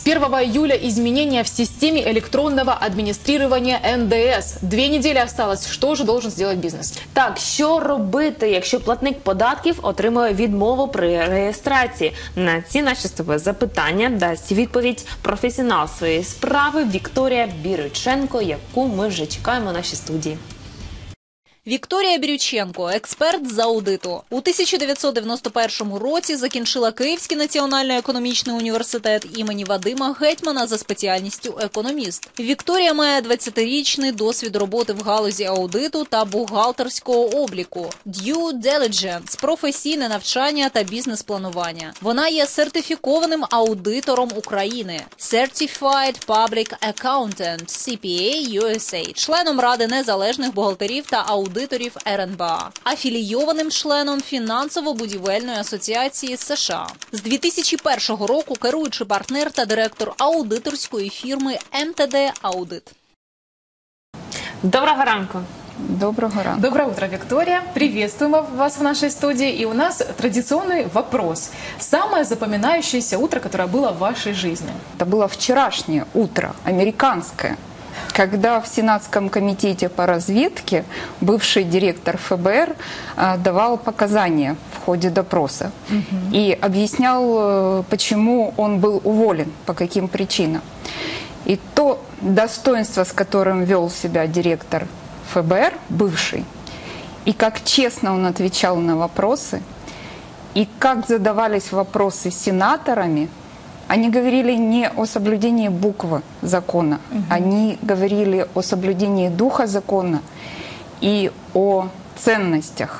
1 июля изменения в системе электронного администрирования НДС. 2 недели осталось. Что же должен сделать бизнес? Так, що робити, якщо платник податків отримує відмову при реєстрації? На ці наші з тобою запитання дасть відповідь професіонал своєї справи Вікторія Бірюченко, яку ми вже чекаємо в нашій студії. Вікторія Бірюченко – експерт з аудиту. У 1991 році закінчила Київський національний економічний університет імені Вадима Гетьмана за спеціальністю економіст. Вікторія має 20-річний досвід роботи в галузі аудиту та бухгалтерського обліку, due diligence, професійне навчання та бізнес-планування. Вона є сертифікованим аудитором України, Certified Public Accountant, CPA USA, членом Ради незалежних бухгалтерів та аудиторів РНБА, афілійованим членом Фінансово-будівельної асоціації США. З 2001 року керуючий партнер та директор аудиторської фірми МТД Аудит. Доброго ранку. Доброго ранку. Доброе утро, Виктория. Приветствуем вас в нашей студии. И у нас традиционный вопрос. Самое запоминающееся утро, которое было в вашей жизни? Это было вчерашнее утро, американское, когда в Сенатском комитете по разведке бывший директор ФБР давал показания в ходе допроса и объяснял, почему он был уволен, по каким причинам. И то достоинство, с которым вел себя директор ФБР, бывший, и как честно он отвечал на вопросы, и как задавались вопросы сенаторами. Они говорили не о соблюдении буквы закона, они говорили о соблюдении духа закона и о ценностях.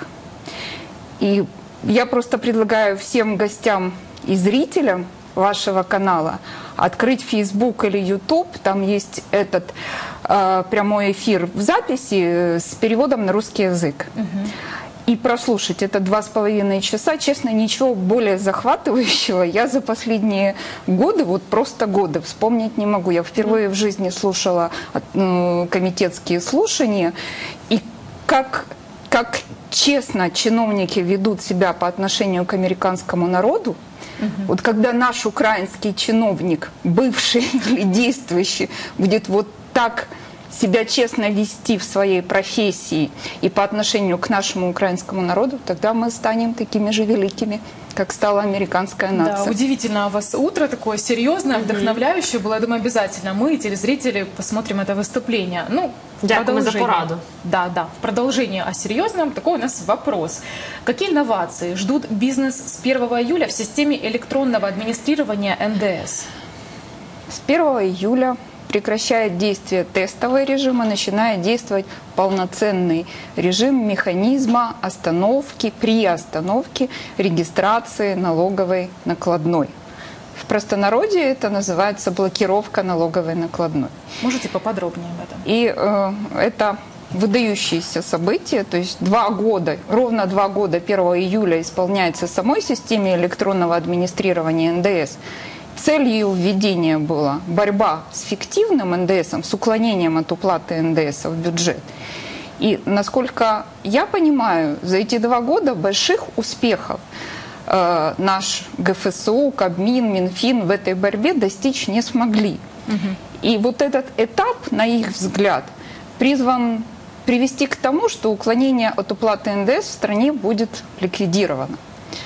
И я просто предлагаю всем гостям и зрителям вашего канала открыть Facebook или YouTube, там есть этот прямой эфир в записи с переводом на русский язык. И прослушать это 2,5 часа. Честно, ничего более захватывающего я за последние годы, вот просто годы, вспомнить не могу. Я впервые в жизни слушала комитетские слушания, и как честно чиновники ведут себя по отношению к американскому народу. Вот когда наш украинский чиновник, бывший или действующий, будет вот так себя честно вести в своей профессии и по отношению к нашему украинскому народу, тогда мы станем такими же великими, как стала американская нация. Да, удивительно у вас утро такое серьезное, вдохновляющее было. Я думаю, обязательно мы, телезрители, посмотрим это выступление. Ну, дякую за пораду. Да, в продолжение о серьезном такой у нас вопрос. Какие инновации ждут бизнес с 1 июля в системе электронного администрирования НДС? С 1 июля прекращает действие тестовый режим, и начинает действовать полноценный режим механизма остановки, при остановке регистрации налоговой накладной. В простонародье это называется блокировка налоговой накладной. Можете поподробнее об этом? И это выдающееся событие, то есть 2 года, ровно 2 года, 1 июля исполняется самой системе электронного администрирования НДС. Цель ее введения была борьба с фиктивным НДСом, с уклонением от уплаты НДС в бюджет. И, насколько я понимаю, за эти 2 года больших успехов наш ГФСУ, Кабмин, Минфин в этой борьбе достичь не смогли. И вот этот этап, на их взгляд, призван привести к тому, что уклонение от уплаты НДС в стране будет ликвидировано.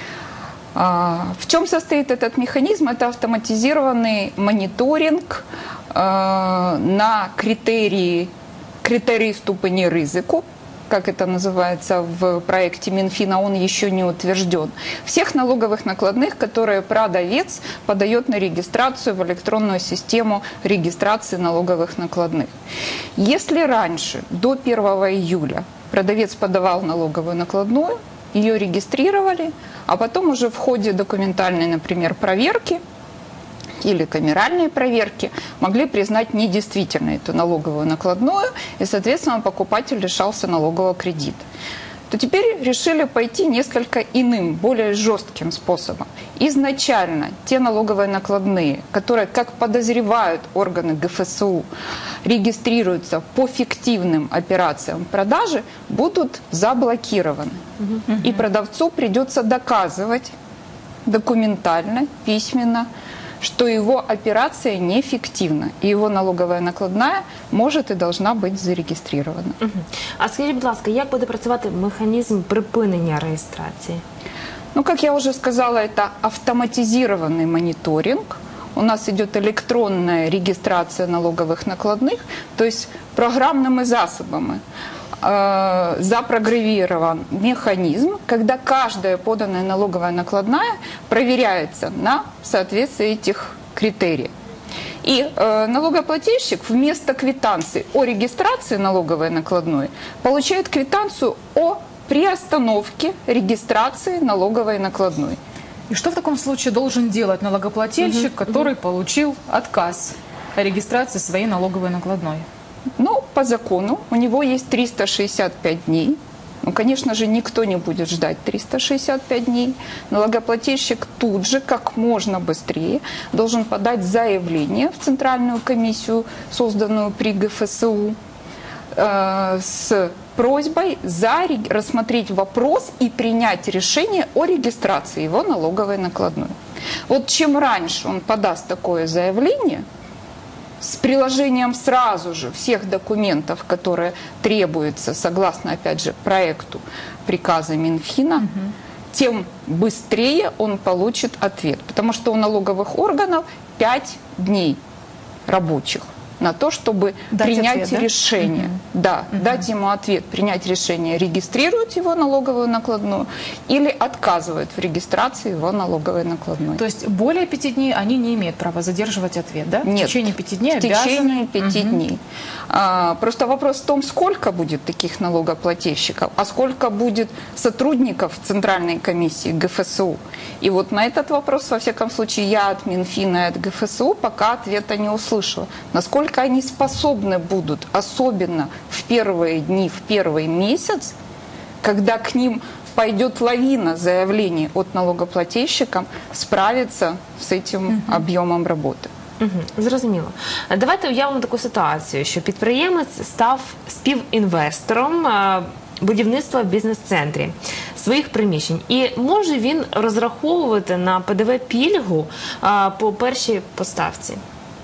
В чем состоит этот механизм? Это автоматизированный мониторинг на критерии ступени ризику, как это называется в проекте Минфина, он еще не утвержден, всех налоговых накладных, которые продавец подает на регистрацию в электронную систему регистрации налоговых накладных. Если раньше, до 1 июля, продавец подавал налоговую накладную, ее регистрировали, а потом уже в ходе документальной, например, проверки или камеральной проверки могли признать недействительной эту налоговую накладную, и, соответственно, покупатель лишался налогового кредита. То теперь решили пойти несколько иным, более жестким способом. Изначально те налоговые накладные, которые, как подозревают органы ГФСУ, регистрируются по фиктивным операциям продажи, будут заблокированы. И продавцу придется доказывать документально, письменно, что его операция неэффективна, и его налоговая накладная может и должна быть зарегистрирована. А скажіть, будь ласка, як буде працювати механізм припинення реєстрації? Ну, как я уже сказала, это автоматизированный мониторинг. У нас идет электронная регистрация налоговых накладных, то есть программными засобами запрограммирован механизм, когда каждая поданная налоговая накладная проверяется на соответствие этих критериев. И налогоплательщик вместо квитанции о регистрации налоговой накладной получает квитанцию о приостановке регистрации налоговой накладной. И что в таком случае должен делать налогоплательщик, который получил отказ о регистрации своей налоговой накладной? Ну, по закону у него есть 365 дней. Ну, конечно же, никто не будет ждать 365 дней. Налогоплательщик тут же, как можно быстрее, должен подать заявление в Центральную комиссию, созданную при ГФСУ, с просьбой рассмотреть вопрос и принять решение о регистрации его налоговой накладной. Вот чем раньше он подаст такое заявление, с приложением сразу же всех документов, которые требуются, согласно, опять же, проекту приказа Минфина, тем быстрее он получит ответ. Потому что у налоговых органов 5 дней рабочих на то, чтобы принять ответ, да? решение. Да, дать ему ответ, принять решение, регистрирует его налоговую накладную или отказывает в регистрации его налоговой накладной. То есть более 5 дней они не имеют права задерживать ответ, да? Нет, в течение 5 дней в течение 5 дней. Просто вопрос в том, сколько будет таких налогоплательщиков, а сколько будет сотрудников Центральной комиссии ГФСУ. И вот на этот вопрос, во всяком случае, я от Минфина и от ГФСУ пока ответа не услышала. Насколько они способны будут, особенно в первые дни, в первый месяц, когда к ним пойдет лавина заявлений от налогоплательщиков, справиться с этим объемом работы. Зрозуміло. Давайте уявимо таку ситуацію, що підприємець став співінвестором будівництва в бізнес-центрі своїх приміщень. І може він розраховувати на ПДВ-пільгу по першій поставці?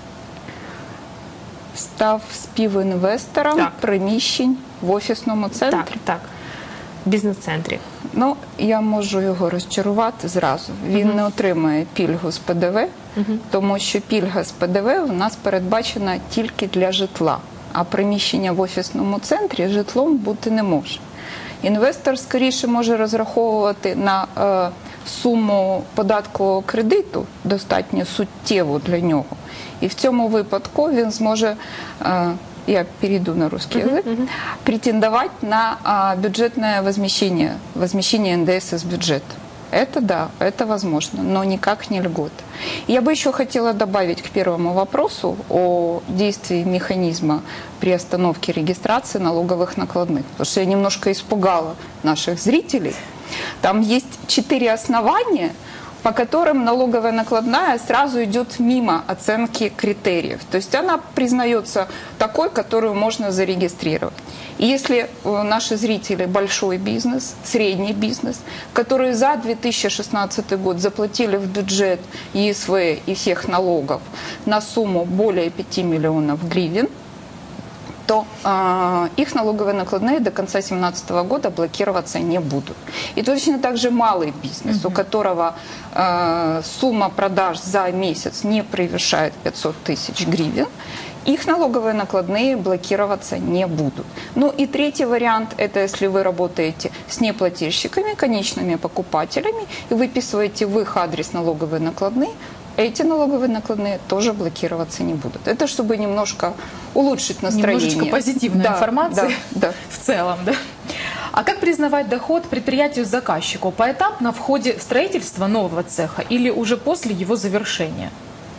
Став співінвестором приміщень в офісному центрі? Так. В бізнес-центрі. Ну, я можу його розчарувати зразу. Він не отримає пільгу з ПДВ, тому що пільга з ПДВ у нас передбачена тільки для житла, а приміщення в офісному центрі житлом бути не може. Інвестор скоріше може розраховувати на суму податкового кредиту, достатньо суттєву для нього. І в цьому випадку він зможе, я перейду на русский язык, претендовать на бюджетное возмещение НДС из бюджета. Это да, это возможно, но никак не льгота. Я бы еще хотела добавить к первому вопросу о действии механизма приостановки регистрации налоговых накладных, потому что я немножко испугала наших зрителей. Там есть 4 основания, по которым налоговая накладная сразу идет мимо оценки критериев. То есть она признается такой, которую можно зарегистрировать. И если наши зрители большой бизнес, средний бизнес, которые за 2016 год заплатили в бюджет ЕСВ и всех налогов на сумму более 5 миллионов гривен, то их налоговые накладные до конца 2017 года блокироваться не будут. И точно так же малый бизнес, у которого сумма продаж за месяц не превышает 500 тысяч гривен, их налоговые накладные блокироваться не будут. Ну и третий вариант, это если вы работаете с неплательщиками, конечными покупателями, и выписываете в их адрес налоговые накладные, эти налоговые накладные тоже блокироваться не будут. Это чтобы немножко улучшить настроение. Немножечко позитивной информации да. в целом, да? А как признавать доход предприятию-заказчику? Поэтапно в ходе строительства нового цеха или уже после его завершения?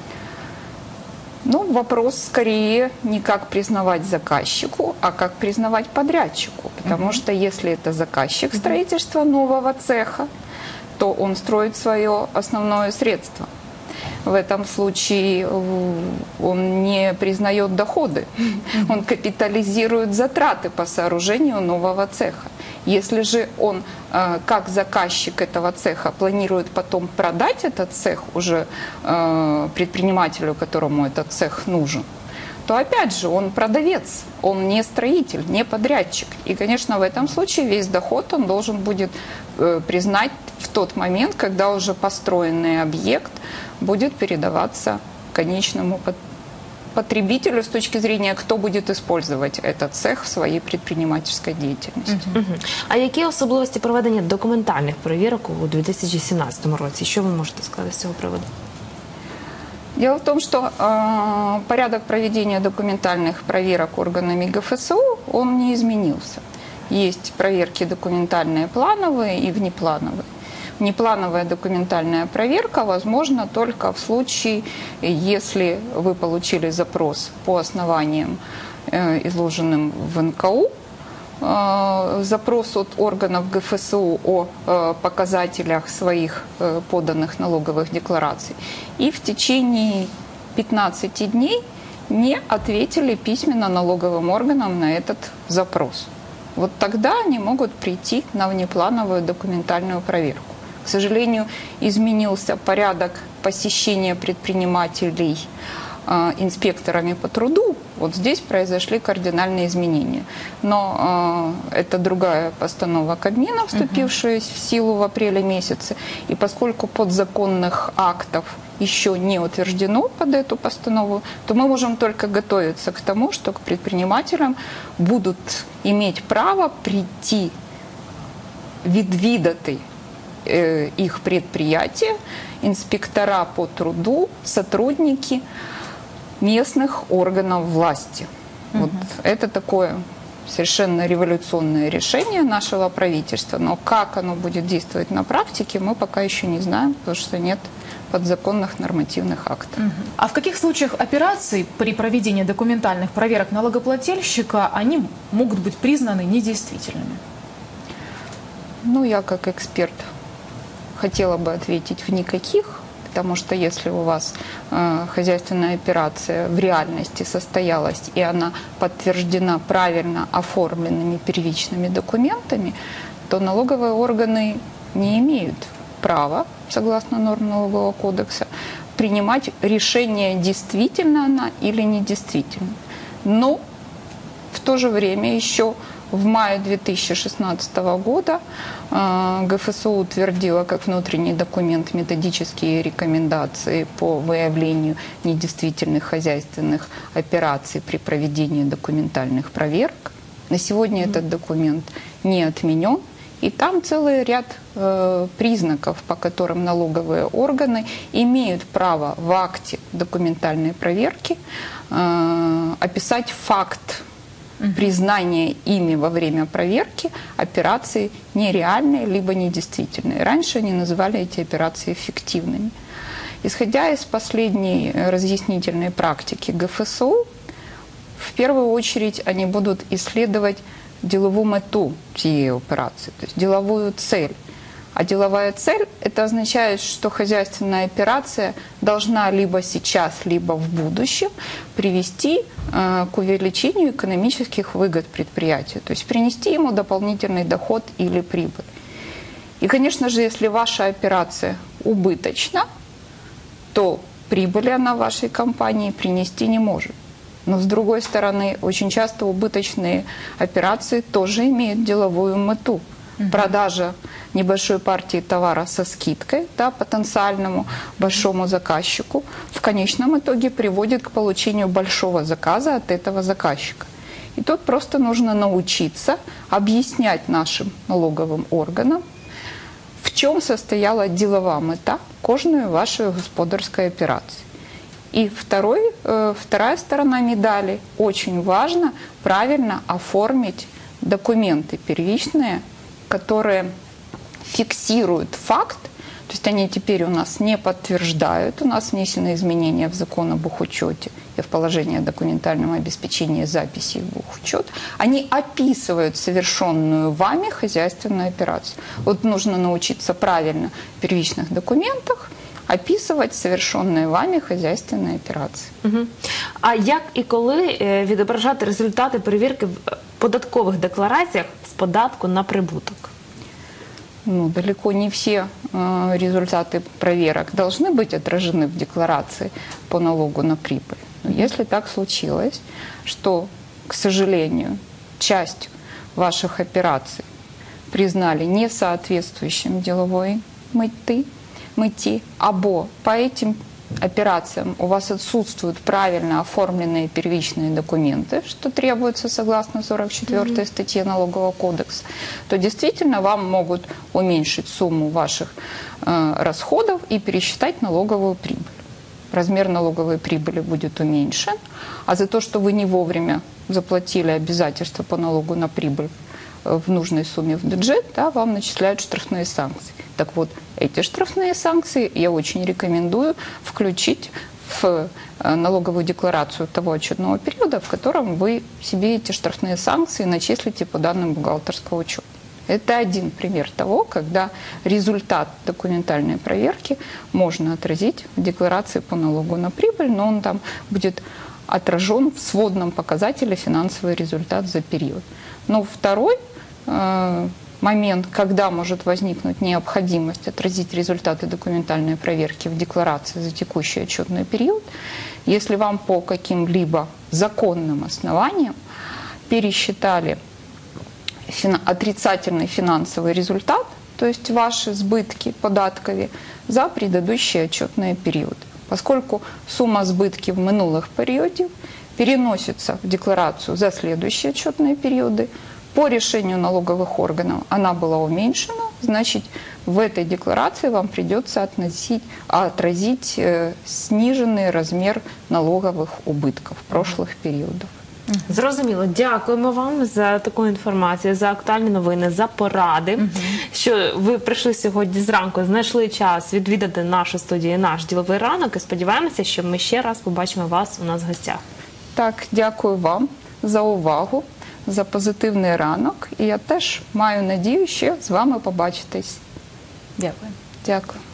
Ну, вопрос скорее не как признавать заказчику, а как признавать подрядчику. Потому что если это заказчик строительства нового цеха, то он строит свое основное средство. В этом случае он не признает доходы, он капитализирует затраты по сооружению нового цеха. Если же он, как заказчик этого цеха, планирует потом продать этот цех уже предпринимателю, которому этот цех нужен, то опять же он продавец, он не строитель, не подрядчик. И, конечно, в этом случае весь доход он должен будет признать в тот момент, когда уже построенный объект будет передаваться конечному потребителю с точки зрения, кто будет использовать этот цех в своей предпринимательской деятельности. А які особливості проведення документальних перевірок у 2017 році? Що ви можете сказати з цього приводу? Дело в том, что порядок проведения документальных проверок органами ГФСУ, он не изменился. Есть проверки документальные плановые и внеплановые. Внеплановая документальная проверка возможна только в случае, если вы получили запрос по основаниям, изложенным в НКУ, запрос от органов ГФСУ о показателях своих поданных налоговых деклараций, и в течение 15 дней не ответили письменно налоговым органам на этот запрос. Вот тогда они могут прийти на внеплановую документальную проверку. К сожалению, изменился порядок посещения предпринимателей инспекторами по труду. Вот здесь произошли кардинальные изменения. Но это другая постанова Кабмина, вступившая в силу в апреле месяце. И поскольку подзаконных актов еще не утверждено под эту постанову, то мы можем только готовиться к тому, что к предпринимателям будут иметь право прийти відвідати их предприятия, инспектора по труду, сотрудники местных органов власти. Вот это такое совершенно революционное решение нашего правительства, но как оно будет действовать на практике, мы пока еще не знаем, потому что нет подзаконных нормативных актов. А в каких случаях операций при проведении документальных проверок налогоплательщика они могут быть признаны недействительными? Ну, я как эксперт хотела бы ответить в никаких, потому что если у вас хозяйственная операция в реальности состоялась, и она подтверждена правильно оформленными первичными документами, то налоговые органы не имеют права, согласно нормам Налогового кодекса, принимать решение, действительно она или недействительна. Но в то же время еще в мае 2016 года ГФСУ утвердила как внутренний документ методические рекомендации по выявлению недействительных хозяйственных операций при проведении документальных проверок. На сегодня этот документ не отменен, и там целый ряд признаков, по которым налоговые органы имеют право в акте документальной проверки описать факт признание ими во время проверки операции нереальные либо недействительные. Раньше они называли эти операции фиктивными. Исходя из последней разъяснительной практики ГФСУ, в первую очередь они будут исследовать деловую мету цієї операции, то есть деловую цель. А деловая цель – это означает, что хозяйственная операция должна либо сейчас, либо в будущем привести к увеличению экономических выгод предприятия, то есть принести ему дополнительный доход или прибыль. И, конечно же, если ваша операция убыточна, то прибыли она вашей компании принести не может. Но, с другой стороны, очень часто убыточные операции тоже имеют деловую мету. Продажа небольшой партии товара со скидкой, да, потенциальному большому заказчику в конечном итоге приводит к получению большого заказа от этого заказчика. И тут просто нужно научиться объяснять нашим налоговым органам, в чем состояла делова мета кожної вашої господарської операции. И вторая сторона медали, очень важно правильно оформить документы первичные, которые фиксируют факт, то есть они теперь у нас не подтверждают, у нас внесены изменения в закон об бухучете и в положение о документальном обеспечении записи в бухучет, они описывают совершенную вами хозяйственную операцию. Вот нужно научиться правильно в первичных документах описывать совершенные вами хозяйственные операции. Мгм. А як і коли відображати результати перевірки в податкових деклараціях з податку на прибуток? Ну, далеко не все результаты проверок должны быть отражены в декларации по налогу на прибыль. Но если так случилось, что, к сожалению, часть ваших операций признали несоответствующим деловой мытти, або по этим операциям у вас отсутствуют правильно оформленные первичные документы, что требуется согласно 44 статье Налогового кодекса, то действительно вам могут уменьшить сумму ваших расходов и пересчитать налоговую прибыль. Размер налоговой прибыли будет уменьшен, а за то, что вы не вовремя заплатили обязательства по налогу на прибыль в нужной сумме в бюджет, да, вам начисляют штрафные санкции. Так вот, эти штрафные санкции я очень рекомендую включить в налоговую декларацию того отчетного периода, в котором вы себе эти штрафные санкции начислите по данным бухгалтерского учета. Это один пример того, когда результат документальной проверки можно отразить в декларации по налогу на прибыль, но он там будет отражен в сводном показателе финансовый результат за период. Но второй момент, когда может возникнуть необходимость отразить результаты документальной проверки в декларации за текущий отчетный период, если вам по каким-либо законным основаниям пересчитали отрицательный финансовый результат, то есть ваши сбытки податкові, за предыдущий отчетный период. Поскольку сумма сбытки в минулых периодах переносится в декларацию за следующие отчетные периоды, по решению налоговых органов она была уменьшена, значит, в этой декларации вам придется отразить сниженный размер налоговых убытков прошлых периодов. Зрозуміло. Дякуємо вам за таку інформацію, за актуальні новини, за поради, що ви прийшли сьогодні зранку, знайшли час відвідати нашу студію, наш діловий ранок, і сподіваємося, що ми ще раз побачимо вас у нас в гостях. Так, дякую вам за увагу, за позитивний ранок. І я теж маю надію ще з вами побачитись. Дякую. Дякую.